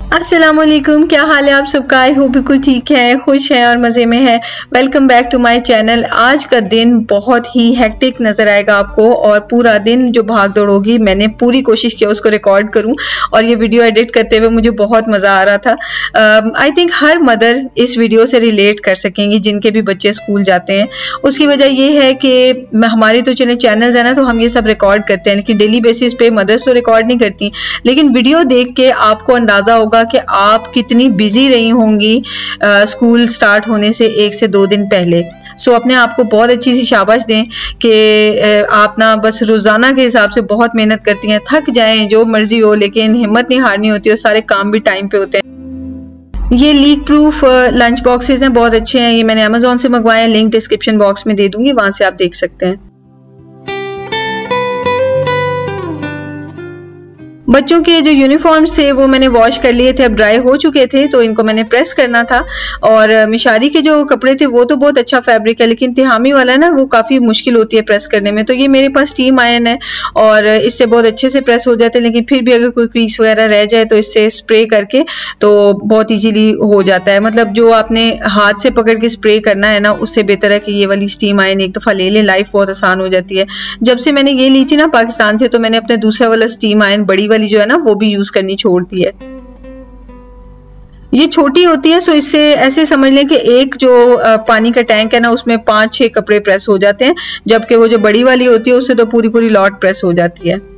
अस्सलामुअलैकुम, क्या हाल है आप सबका। आई होप बिल्कुल ठीक है, खुश हैं और मज़े में है। Welcome back to my channel. आज का दिन बहुत ही हेक्टिक नज़र आएगा आपको और पूरा दिन जो भाग दौड़ होगी, मैंने पूरी कोशिश की उसको रिकॉर्ड करूं और ये वीडियो एडिट करते हुए मुझे बहुत मज़ा आ रहा था। आई थिंक हर मदर इस वीडियो से रिलेट कर सकेंगी जिनके भी बच्चे स्कूल जाते हैं। उसकी वजह ये है कि हमारी तो चले चैनल्स है ना, तो हम ये सब रिकॉर्ड करते हैं, लेकिन डेली बेसिस पे मदर्स तो रिकॉर्ड नहीं करती। लेकिन वीडियो देख के आपको अंदाज़ा होगा कि आप कितनी बिजी रही होंगी स्कूल स्टार्ट होने से 1 से 2 दिन पहले। सो अपने आप को बहुत अच्छी सी शाबाश दें कि आप ना बस रोज़ाना के हिसाब से बहुत मेहनत करती हैं। थक जाएं जो मर्जी हो, लेकिन हिम्मत नहीं हारनी होती और सारे काम भी टाइम पे होते हैं। ये लीक प्रूफ लंच बॉक्सेस हैं, बहुत अच्छे हैं। ये मैंने अमेजोन से मंगवाए हैं, लिंक डिस्क्रिप्शन बॉक्स में दे दूंगी, वहां से आप देख सकते हैं। बच्चों के जो यूनिफॉर्म्स थे वो मैंने वॉश कर लिए थे, अब ड्राई हो चुके थे, तो इनको मैंने प्रेस करना था। और मिशारी के जो कपड़े थे वो तो बहुत अच्छा फैब्रिक है, लेकिन तिहामी वाला है ना, वो काफ़ी मुश्किल होती है प्रेस करने में। तो ये मेरे पास स्टीम आयरन है और इससे बहुत अच्छे से प्रेस हो जाते हैं, लेकिन फिर भी अगर कोई क्रीज वगैरह रह जाए तो इससे स्प्रे करके तो बहुत ईजीली हो जाता है। मतलब जो आपने हाथ से पकड़ के स्प्रे करना है ना, उससे बेहतर है कि ये वाली स्टीम आयरन एक दफ़ा ले लें, लाइफ बहुत आसान हो जाती है। जब से मैंने ये ली थी ना पाकिस्तान से, तो मैंने अपने दूसरा वाला स्टीम आयरन बड़ी वाली जो है ना वो भी यूज करनी छोड़ दी है। ये छोटी होती है, सो इससे ऐसे समझ लें कि एक जो पानी का टैंक है ना, उसमें 5-6 कपड़े प्रेस हो जाते हैं, जबकि वो जो बड़ी वाली होती है उससे तो पूरी पूरी लॉट प्रेस हो जाती है।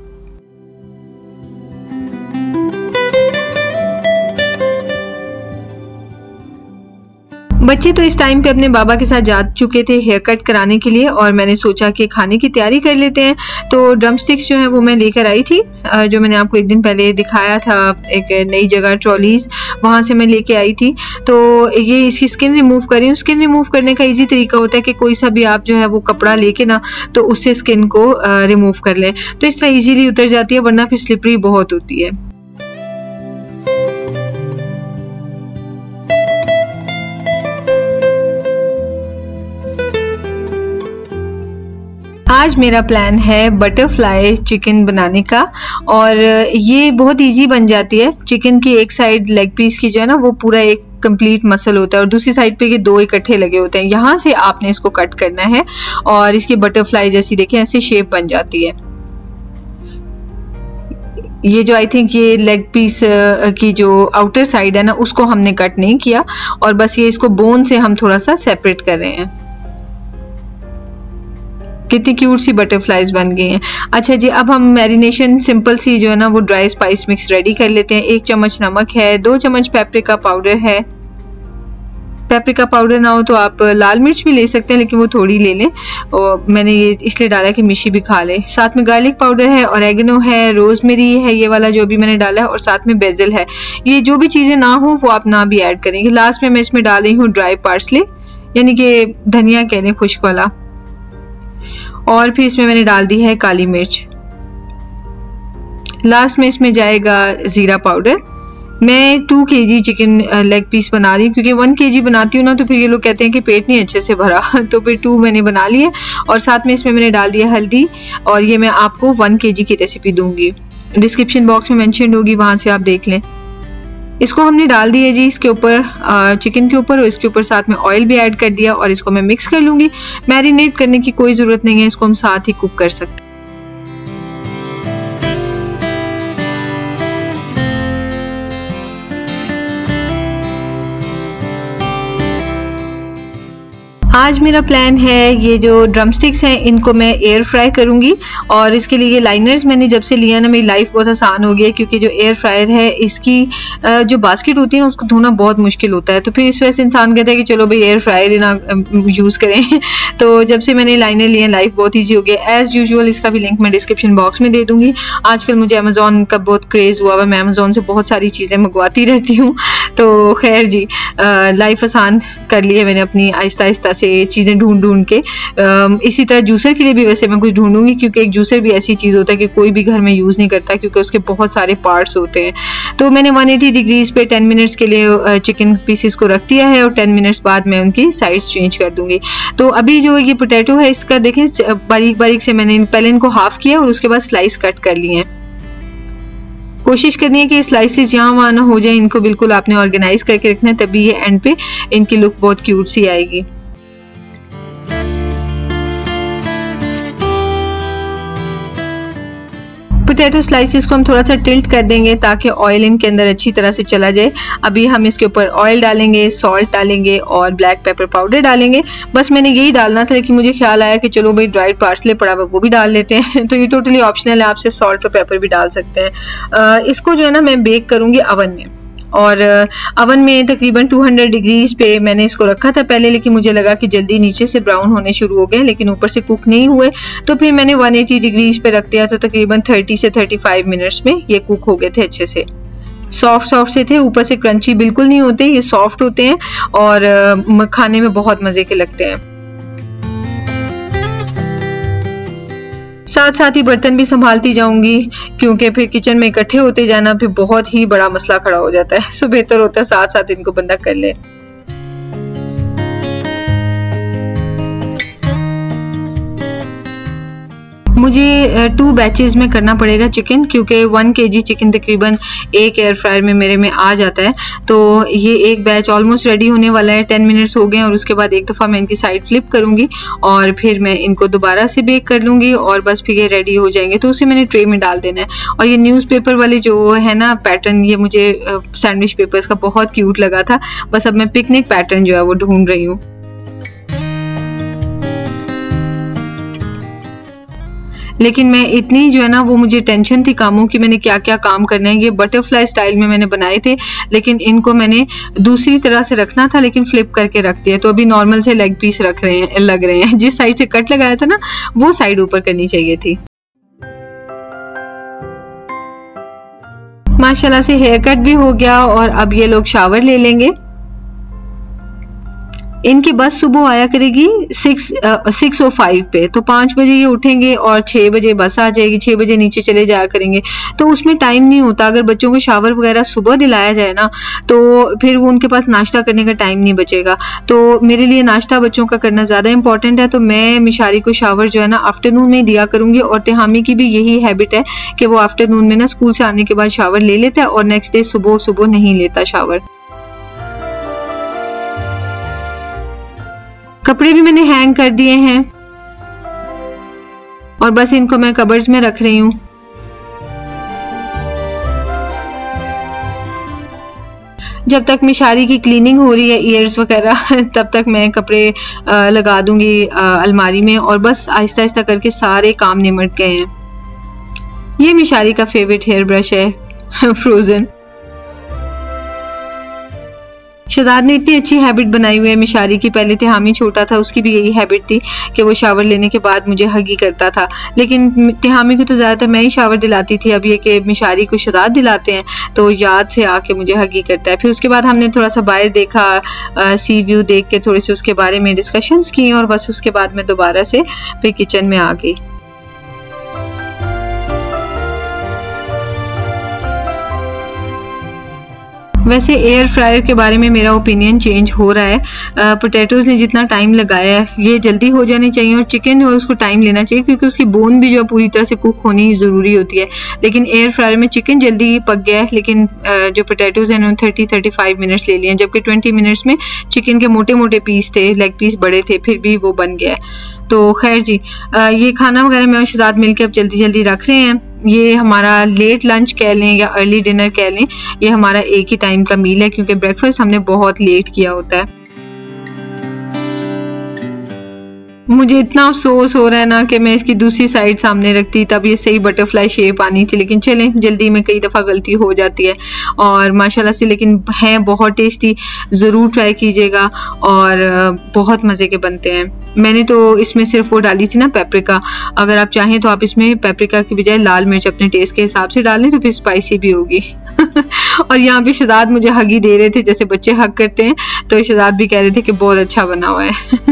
बच्चे तो इस टाइम पे अपने बाबा के साथ जा चुके थे हेयर कट कराने के लिए, और मैंने सोचा कि खाने की तैयारी कर लेते हैं। तो ड्रम स्टिक्स जो है वो मैं लेकर आई थी, जो मैंने आपको एक दिन पहले दिखाया था, एक नई जगह ट्रॉलीज, वहाँ से मैं लेके आई थी। तो ये इसकी स्किन रिमूव करी। स्किन रिमूव करने का इजी तरीका होता है कि कोई सा भी आप जो है वो कपड़ा लेके ना, तो उससे स्किन को रिमूव कर लें, तो इस तरह ईजीली उतर जाती है, वरना फिर स्लिपरी बहुत होती है। आज मेरा प्लान है बटरफ्लाई चिकन बनाने का, और ये बहुत इजी बन जाती है। चिकन की एक साइड लेग पीस की जो है ना, वो पूरा एक कंप्लीट मसल होता है, और दूसरी साइड पे ये 2 इकट्ठे लगे होते हैं। यहाँ से आपने इसको कट करना है और इसकी बटरफ्लाई जैसी देखें ऐसे शेप बन जाती है। ये जो आई थिंक ये लेग पीस की जो आउटर साइड है ना, उसको हमने कट नहीं किया, और बस ये इसको बोन से हम थोड़ा सा सेपरेट कर रहे हैं। कितनी क्यूट सी बटरफ्लाईज बन गई हैं। अच्छा जी, अब हम मैरिनेशन सिंपल सी जो है ना वो ड्राई स्पाइस मिक्स रेडी कर लेते हैं। 1 चम्मच नमक है, 2 चम्मच पेपरिका पाउडर है। पेपरिका पाउडर ना हो तो आप लाल मिर्च भी ले सकते हैं, लेकिन वो थोड़ी ले लें, और मैंने ये इसलिए डाला कि मिशी भी खा ले। साथ में गार्लिक पाउडर है, ऑरेगनो है, रोजमेरी है, ये वाला जो भी मैंने डाला है, और साथ में बेसिल है। ये जो भी चीज़ें ना हो वो आप ना भी ऐड करेंगे। लास्ट में मैं इसमें डाल रही हूँ ड्राई पार्सले, यानी कि धनिया कह लें, खुश्क वाला, और फिर इसमें मैंने डाल दी है काली मिर्च। लास्ट में इसमें जाएगा जीरा पाउडर। मैं 2 kg चिकन लेग पीस बना रही हूँ, क्योंकि 1 kg बनाती हूँ ना तो फिर ये लोग कहते हैं कि पेट नहीं अच्छे से भरा तो फिर 2 मैंने बना लिए। और साथ में इसमें मैंने डाल दिया हल्दी, और ये मैं आपको 1 kg की रेसिपी दूंगी, डिस्क्रिप्शन बॉक्स में मेंशन होगी, वहां से आप देख लें। इसको हमने डाल दिया जी इसके ऊपर, चिकन के ऊपर, और इसके ऊपर साथ में ऑयल भी ऐड कर दिया, और इसको मैं मिक्स कर लूँगी। मैरिनेट करने की कोई ज़रूरत नहीं है, इसको हम साथ ही कुक कर सकते हैं। आज मेरा प्लान है, ये जो ड्रम स्टिक्स हैं इनको मैं एयर फ्राई करूंगी, और इसके लिए ये लाइनर्स मैंने जब से लिया ना, मेरी लाइफ बहुत आसान हो गई है, क्योंकि जो एयर फ्रायर है इसकी जो बास्केट होती है ना, उसको धोना बहुत मुश्किल होता है। तो फिर इस वजह से इंसान कहता है कि चलो भाई एयर फ्रायर ही ना यूज़ करें तो जब से मैंने लाइनर लिए, लाइफ बहुत ईजी हो गया। एज़ यूजुअल इसका भी लिंक मैं डिस्क्रिप्शन बॉक्स में दे दूँगी। आजकल मुझे अमेज़ोन का बहुत क्रेज़ हुआ हुआ, मैं अमेज़ोन से बहुत सारी चीज़ें मंगवाती रहती हूँ। तो खैर जी, लाइफ आसान कर ली है मैंने अपनी, आहिस्ता आहिस्ता से चीज़ें ढूंढ के। इसी तरह जूसर के लिए भी वैसे मैं कुछ ढूंढूंगी, क्योंकि एक जूसर भी ऐसी चीज़ होता है कि कोई भी घर में यूज़ नहीं करता, क्योंकि उसके बहुत सारे पार्ट्स होते हैं। तो मैंने 180 डिग्रीज पे 10 मिनट्स के लिए चिकन पीसेस को रख दिया है, और 10 मिनट्स बाद मैं उनकी साइड्स चेंज कर दूंगी। तो अभी जो ये पोटैटो है, इसका देखें बारीक बारीक से मैंने पहले इनको हाफ किया और उसके बाद स्लाइस कट कर लिए हैं। कोशिश करनी है कि स्लाइसेस यहाँ वहाँ ना हो जाए, इनको बिल्कुल आपने ऑर्गेनाइज करके रखना है, तभी ये एंड पे इनकी लुक बहुत क्यूट सी आएगी। पोटैटो स्लाइसेस को हम थोड़ा सा टिल्ट कर देंगे ताकि ऑयल इनके अंदर अच्छी तरह से चला जाए। अभी हम इसके ऊपर ऑयल डालेंगे, सॉल्ट डालेंगे और ब्लैक पेपर पाउडर डालेंगे। बस मैंने यही डालना था, लेकिन मुझे ख्याल आया कि चलो भाई ड्राइड पार्सले पड़ा हुआ वो भी डाल लेते हैं। तो ये टोटली ऑप्शनल है, आप सिर्फ सॉल्ट और पेपर भी डाल सकते हैं। इसको जो है ना मैं बेक करूँगी अवन में, और अवन में तकरीबन 200 डिग्रीज पे मैंने इसको रखा था पहले, लेकिन मुझे लगा कि जल्दी नीचे से ब्राउन होने शुरू हो गए लेकिन ऊपर से कुक नहीं हुए, तो फिर मैंने 180 डिग्रीज पे रख दिया। तो तकरीबन 30 से 35 मिनट्स में ये कुक हो गए थे अच्छे से। सॉफ्ट से थे, ऊपर से क्रंची बिल्कुल नहीं होते, ये सॉफ्ट होते हैं और खाने में बहुत मजे के लगते हैं। साथ साथ ही बर्तन भी संभालती जाऊंगी, क्योंकि फिर किचन में इकट्ठे होते जाना फिर बहुत ही बड़ा मसला खड़ा हो जाता है। सो बेहतर होता है साथ साथ इनको बंदा कर ले। मुझे 2 बैचेस में करना पड़ेगा चिकन, क्योंकि 1 kg चिकन तकरीबन एक एयर फ्रायर में मेरे में आ जाता है। तो ये एक बैच ऑलमोस्ट रेडी होने वाला है, 10 मिनट्स हो गए, और उसके बाद एक दफ़ा मैं इनकी साइड फ्लिप करूँगी और फिर मैं इनको दोबारा से बेक कर लूँगी और बस फिर ये रेडी हो जाएंगे। तो उसे मैंने ट्रे में डाल देना है। और ये न्यूज़पेपर वाले जो है ना पैटर्न, ये मुझे सैंडविच पेपर्स का बहुत क्यूट लगा था। बस अब मैं पिकनिक पैटर्न जो है वो ढूंढ रही हूँ। लेकिन मैं इतनी जो है ना वो मुझे टेंशन थी कामों की, मैंने क्या क्या काम करने हैं। ये बटरफ्लाई स्टाइल में मैंने बनाए थे, लेकिन इनको मैंने दूसरी तरह से रखना था, लेकिन फ्लिप करके रख दिया। तो अभी नॉर्मल से लेग पीस लग रहे हैं। जिस साइड से कट लगाया था ना वो साइड ऊपर करनी चाहिए थी। माशाल्लाह से हेयर कट भी हो गया और अब ये लोग शावर ले लेंगे। इनकी बस सुबह आया करेगी 6:05 पे, तो 5 बजे ये उठेंगे और 6 बजे बस आ जाएगी। 6 बजे नीचे चले जाया करेंगे, तो उसमें टाइम नहीं होता। अगर बच्चों को शावर वगैरह सुबह दिलाया जाए ना, तो फिर वो उनके पास नाश्ता करने का टाइम नहीं बचेगा। तो मेरे लिए नाश्ता बच्चों का करना ज़्यादा इंपॉर्टेंट है। तो मैं मिशारी को शावर जो है ना आफ्टरनून में दिया करूँगी, और तिहामी की भी यही हैबिट है कि वो आफ्टरनून में ना स्कूल से आने के बाद शावर ले लेता है और नेक्स्ट डे सुबह नहीं लेता शावर। कपड़े भी मैंने हैंग कर दिए हैं और बस इनको मैं कबर्ड्स में रख रही हूँ। जब तक मिशारी की क्लीनिंग हो रही है ईयर्स वगैरह, तब तक मैं कपड़े लगा दूंगी अलमारी में, और बस आहिस्ता आहिस्ता करके सारे काम निमट गए हैं। ये मिशारी का फेवरेट हेयर ब्रश है फ्रोजन। शहजाद ने इतनी अच्छी हैबिट बनाई हुई है मिशारी की। पहले तिहामी छोटा था, उसकी भी यही हैबिट थी कि वो शावर लेने के बाद मुझे हगी करता था, लेकिन तिहामी को तो ज़्यादातर मैं ही शावर दिलाती थी। अब ये कि मिशारी को शहजाद दिलाते हैं तो याद से आके मुझे हगी करता है। फिर उसके बाद हमने थोड़ा सा बाहर देखा, सी व्यू देख के थोड़े से उसके बारे में डिस्कशंस की, और बस उसके बाद मैं दोबारा से फिर किचन में आ गई। वैसे एयर फ्रायर के बारे में मेरा ओपिनियन चेंज हो रहा है। पोटैटोज ने जितना टाइम लगाया है ये जल्दी हो जाने चाहिए, और चिकन जो है उसको टाइम लेना चाहिए, क्योंकि उसकी बोन भी जो है पूरी तरह से कुक होनी ज़रूरी होती है। लेकिन एयर फ्रायर में चिकन जल्दी पक गया है, लेकिन जो पोटैटोज हैं उन्होंने 30-35 मिनट्स ले लिए हैं, जबकि 20 मिनट्स में चिकन के मोटे मोटे पीस थे, लेग पीस बड़े थे, फिर भी वो बन गया है। तो खैर जी, ये खाना वगैरह मैं और शहजाद मिलकर अब जल्दी जल्दी रख रहे हैं। ये हमारा लेट लंच कह लें या अर्ली डिनर कह लें, ये हमारा एक ही टाइम का मील है, क्योंकि ब्रेकफास्ट हमने बहुत लेट किया होता है। मुझे इतना अफसोस हो रहा है ना कि मैं इसकी दूसरी साइड सामने रखती, तब ये सही बटरफ्लाई शेप आनी थी। लेकिन चलें, जल्दी में कई दफ़ा गलती हो जाती है, और माशाल्लाह से लेकिन हैं बहुत टेस्टी। ज़रूर ट्राई कीजिएगा, और बहुत मज़े के बनते हैं। मैंने तो इसमें सिर्फ वो डाली थी ना पेपरिका, अगर आप चाहें तो आप इसमें पेपरिका की बजाय लाल मिर्च अपने टेस्ट के हिसाब से डालें, तो फिर स्पाइसी भी होगी। और यहाँ पे शहजाद मुझे हगी दे रहे थे जैसे बच्चे हग करते हैं, तो शहजाद भी कह रहे थे कि बहुत अच्छा बना हुआ है।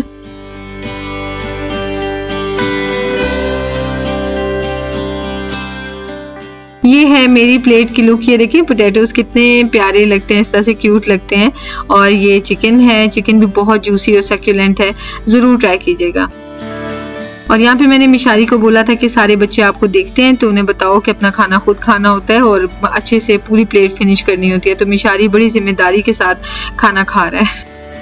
ये है मेरी प्लेट की लुक। ये देखिए पोटैटोज कितने प्यारे लगते हैं, इस तरह से क्यूट लगते हैं। और ये चिकन है, चिकन भी बहुत जूसी और सक्यूलेंट है, ज़रूर ट्राई कीजिएगा। और यहाँ पे मैंने मिशारी को बोला था कि सारे बच्चे आपको देखते हैं तो उन्हें बताओ कि अपना खाना खुद खाना होता है और अच्छे से पूरी प्लेट फिनिश करनी होती है। तो मिशारी बड़ी जिम्मेदारी के साथ खाना खा रहा है।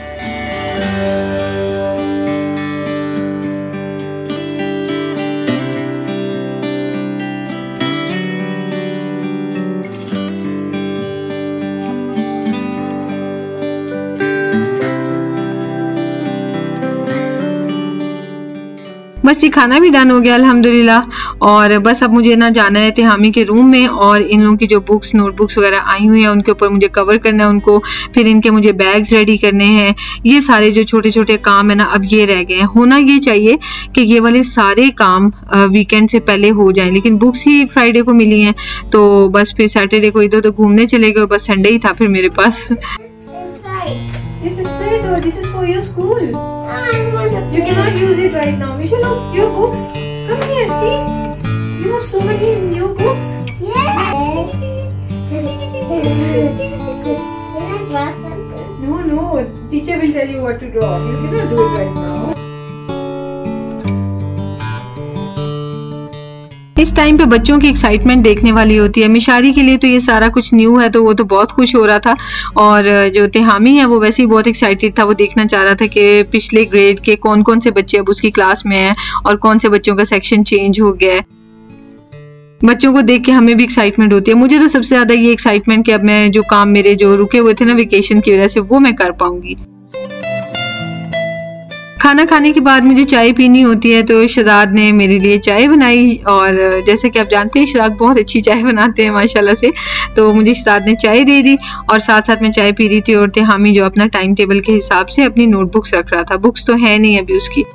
बस ये खाना भी डन हो गया अल्हम्दुलिल्लाह। और बस अब मुझे ना जाना है तिहामी के रूम में और इन लोगों की जो बुक्स नोटबुक्स वगैरह आई हुई हैं उनके ऊपर मुझे कवर करना है उनको, फिर इनके मुझे बैग्स रेडी करने हैं। ये सारे जो छोटे छोटे काम है ना अब ये रह गए हैं। होना ये चाहिए कि ये वाले सारे काम वीकेंड से पहले हो जाएं, लेकिन बुक्स ही फ्राइडे को मिली हैं तो बस फिर सैटरडे को इधर उधर घूमने चले गए, बस संडे ही था फिर मेरे पास। This is Pedro. This is for your school. You cannot use it right now. We should look your books. Come here, see. You have so many new books. No. Teacher will tell you what to draw. You cannot do it right now. इस time पे बच्चों की excitement देखने वाली होती है। मिशारी के लिए तो ये सारा कुछ न्यू है तो वो तो बहुत खुश हो रहा था और जो तिहामी है वो वैसे ही बहुत एक्साइटेड था। वो देखना चाह रहा था कि पिछले ग्रेड के कौन कौन से बच्चे अब उसकी क्लास में हैं और कौन से बच्चों का सेक्शन चेंज हो गया है। बच्चों को देख के हमें भी एक्साइटमेंट होती है। मुझे तो सबसे ज्यादा ये एक्साइटमेंट कि अब मैं जो काम मेरे जो रुके हुए थे ना वेकेशन की वजह से वो मैं कर पाऊंगी। खाना खाने के बाद मुझे चाय पीनी होती है तो शहजाद ने मेरे लिए चाय बनाई और जैसे कि आप जानते हैं शहजाद बहुत अच्छी चाय बनाते हैं माशाल्लाह से। तो मुझे शहजाद ने चाय दे दी और साथ साथ मैं चाय पी रही थी और तिहामी जो अपना टाइम टेबल के हिसाब से अपनी नोटबुक्स रख रहा था। बुक्स तो है नहीं अभी उसकी।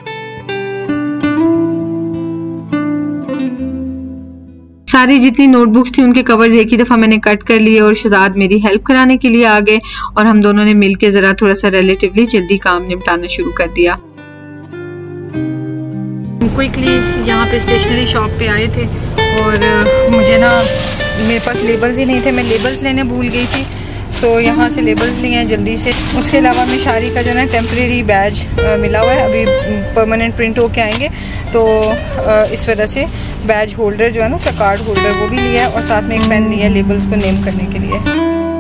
सारी जितनी नोटबुक्स थी उनके कवर्स एक ही दफा मैंने कट कर लिए और शहजाद मेरी हेल्प कराने के लिए आ गए और हम दोनों ने मिलकर जरा थोड़ा सा रिलेटिवली जल्दी काम निपटाना शुरू कर दिया। क्विकली यहाँ पे स्टेशनरी शॉप पे आए थे और मुझे ना मेरे पास लेबल्स ही नहीं थे, मैं लेबल्स लेने भूल गई थी। सो यहाँ से लेबल्स लिए हैं जल्दी से। उसके अलावा मिशारी का जो है टेम्परेरी बैज मिला हुआ है, अभी परमानेंट प्रिंट होके आएंगे तो इस वजह से बैज होल्डर जो है ना उसका कार्ड होल्डर वो भी लिया है और साथ में एक पेन लिया है लेबल्स को नेम करने के लिए।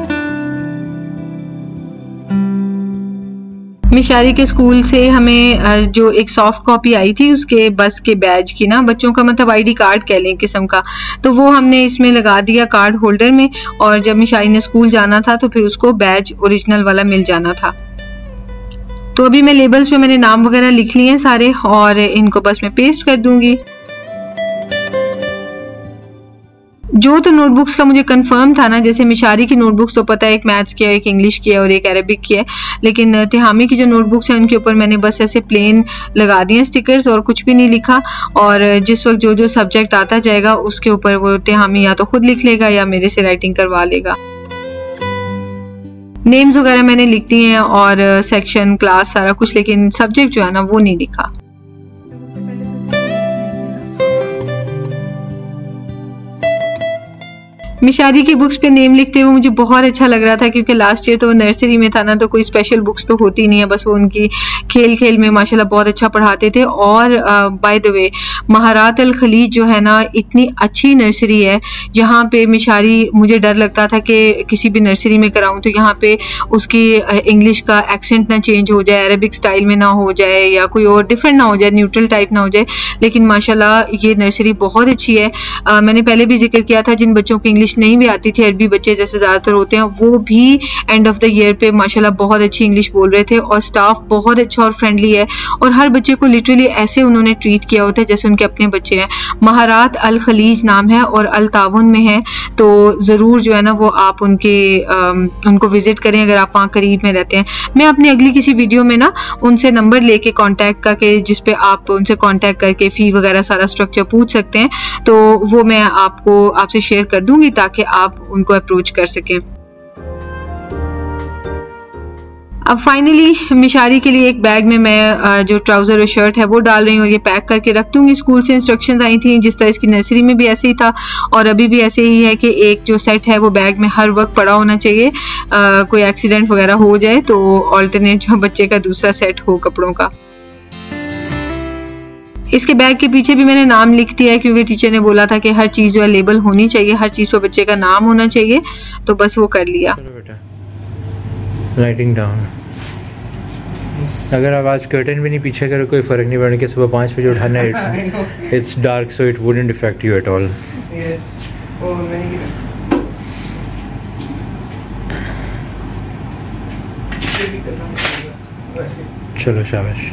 मिशारी के स्कूल से हमें जो एक सॉफ्ट कॉपी आई थी उसके बस के बैज की ना, बच्चों का मतलब आईडी कार्ड कह लें किस्म का, तो वो हमने इसमें लगा दिया कार्ड होल्डर में और जब मिशारी ने स्कूल जाना था तो फिर उसको बैज ओरिजिनल वाला मिल जाना था। तो अभी मैं लेबल्स पे मैंने नाम वगैरह लिख लिए हैं सारे और इनको बस मैं पेस्ट कर दूंगी। जो तो नोटबुक्स का मुझे कंफर्म था ना, जैसे मिशारी की नोटबुक्स तो पता है एक मैथ्स की है, एक इंग्लिश की है और एक अरबिक की है, लेकिन तिहामी की जो नोटबुक्स हैं उनके ऊपर मैंने बस ऐसे प्लेन लगा दिए स्टिकर्स और कुछ भी नहीं लिखा। और जिस वक्त जो जो सब्जेक्ट आता जाएगा उसके ऊपर वो तिहामी या तो खुद लिख लेगा या मेरे से राइटिंग करवा लेगा। नेम्स वगैरह मैंने लिख दिए हैं और सेक्शन क्लास सारा कुछ, लेकिन सब्जेक्ट जो है ना वो नहीं लिखा। मिशारी की बुक्स पे नेम लिखते हुए मुझे बहुत अच्छा लग रहा था क्योंकि लास्ट ईयर तो वो नर्सरी में था ना तो कोई स्पेशल बुक्स तो होती नहीं है, बस वो उनकी खेल खेल में माशाल्लाह बहुत अच्छा पढ़ाते थे। और बाय द वे महारात अल खलीज जो है ना इतनी अच्छी नर्सरी है जहाँ पे मिशारी, मुझे डर लगता था कि किसी भी नर्सरी में कराऊँ तो यहाँ पे उसकी इंग्लिश का एक्सेंट ना चेंज हो जाए, अरबिक स्टाइल में ना हो जाए या कोई और डिफरेंट ना हो जाए, न्यूट्रल टाइप ना हो जाए। लेकिन माशाल्लाह ये नर्सरी बहुत अच्छी है। मैंने पहले भी जिक्र किया था जिन बच्चों को इंग्लिश नहीं भी आती थी, अरबी बच्चे जैसे ज्यादातर होते हैं, वो भी एंड ऑफ द ईयर पे माशाल्लाह बहुत अच्छी इंग्लिश बोल रहे थे और स्टाफ बहुत अच्छा और फ्रेंडली है और हर बच्चे को लिटरली ऐसे उन्होंने ट्रीट किया होता है जैसे उनके अपने बच्चे हैं। महारात अल खलीज नाम है और अल ताउन में है, तो जरूर जो है ना वो आप उनको विजिट करें अगर आप वहाँ करीब में रहते हैं। मैं अपनी अगली किसी वीडियो में ना उनसे नंबर लेके कांटेक्ट करके, जिसपे आप उनसे कांटेक्ट करके फी वगैरह सारा स्ट्रक्चर पूछ सकते हैं, तो वो मैं आपसे शेयर कर दूंगी ताकि आप उनको अप्रोच कर सकें। अब फाइनली मिशारी के लिए एक बैग में मैं जो ट्राउजर और शर्ट है वो डाल रही हूँ और ये पैक करके रख दूंगी। स्कूल से इंस्ट्रक्शंस आई थी जिस तरह इसकी नर्सरी में भी ऐसे ही था और अभी भी ऐसे ही है कि एक जो सेट है वो बैग में हर वक्त पड़ा होना चाहिए, कोई एक्सीडेंट वगैरह हो जाए तो ऑल्टरनेट जो बच्चे का दूसरा सेट हो कपड़ों का। इसके बैग के पीछे भी मैंने नाम लिख दिया है क्योंकि टीचर ने बोला था कि हर चीज़ जो है लेबल होनी चाहिए, हर चीज़ पर बच्चे का नाम होना चाहिए, तो बस वो कर लिया। Writing down. अगर आप आज कर्टन भी नहीं पीछे करो कोई फ़र्क नहीं पड़ने के, सुबह 5 बजे उठाना है। It's dark so it wouldn't affect you at all. चलो शाबाश।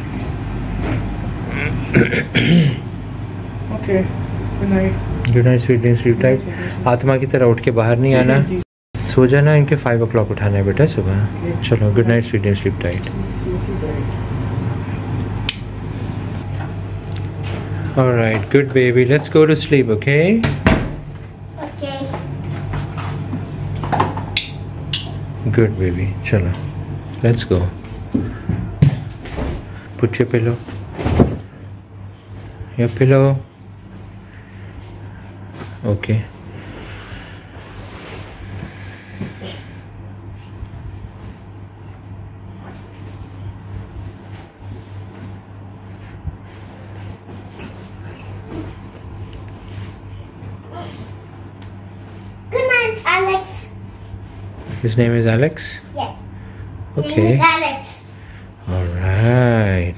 Okay, good night. Good night sweet dreams, sleep tight. आत्मा की तरह उठ के बाहर नहीं आना, सो जाना। इनके 5 o'clock उठाना है बेटा सुबह। चलो good night sweet dreams, sleep tight. Alright, good baby. Let's go to sleep, okay? Okay. Good baby. Chalo. Let's go. Put your pillow. Your pillow. Okay. Good night, Alex. His name is Alex? Yes. Okay. Name is Alex. Alright.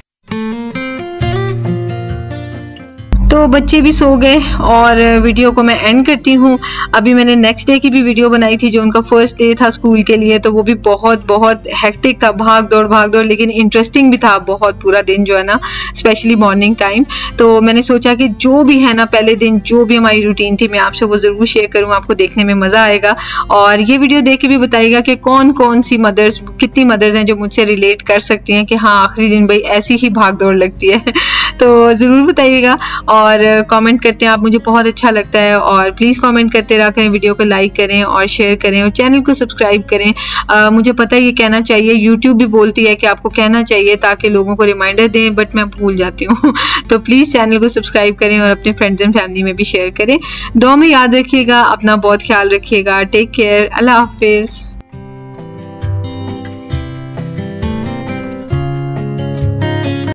तो बच्चे भी सो गए और video को मैं and करती हूँ। अभी मैंने नेक्स्ट डे की भी वीडियो बनाई थी जो उनका फर्स्ट डे था स्कूल के लिए, तो वो भी बहुत बहुत हेक्टिक था, भाग दौड़, लेकिन इंटरेस्टिंग भी था बहुत पूरा दिन जो है ना, स्पेशली मॉर्निंग टाइम। तो मैंने सोचा कि जो भी है ना पहले दिन जो भी हमारी रूटीन थी मैं आपसे वो ज़रूर शेयर करूँ, आपको देखने में मज़ा आएगा। और ये वीडियो देख के भी बताइएगा कि कौन कौन सी मदर्स, कितनी मदर्स हैं जो मुझसे रिलेट कर सकती हैं कि हाँ आखिरी दिन भाई ऐसी ही भाग दौड़ लगती है। तो ज़रूर बताइएगा और कमेंट करते हैं आप, मुझे बहुत अच्छा लगता है। और प्लीज़ कमेंट करते रहा करें, वीडियो को लाइक करें और शेयर करें और चैनल को सब्सक्राइब करें। मुझे पता है ये कहना चाहिए, यूट्यूब भी बोलती है कि आपको कहना चाहिए ताकि लोगों को रिमाइंडर दें, बट मैं भूल जाती हूँ। तो प्लीज़ चैनल को सब्सक्राइब करें और अपने फ्रेंड्स एंड फैमिली में भी शेयर करें। दुआ में याद रखिएगा, अपना बहुत ख्याल रखिएगा। टेक केयर, अल्लाह हाफिज़।